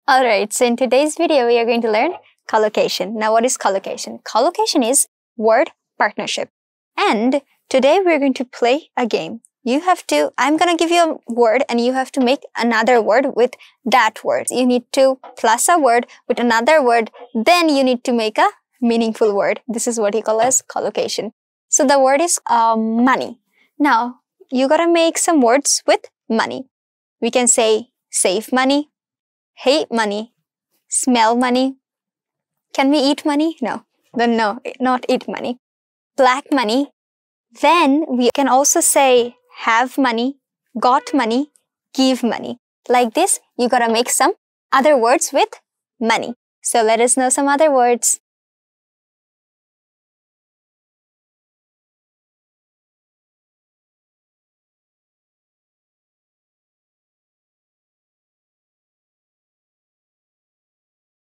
Alright, so in today's video, we are going to learn collocation. Now, what is collocation? Collocation is word partnership. And today we're going to play a game. I'm going to give you a word and you have to make another word with that word. You need to plus a word with another word, then you need to make a meaningful word. This is what you call as collocation. So the word is money. Now, you got to make some words with money. We can say save money, hate money, smell money. Can we eat money? No. Then no, not eat money. Black money. Then we can also say have money, got money, give money. Like this, you gotta make some other words with money. So let us know some other words.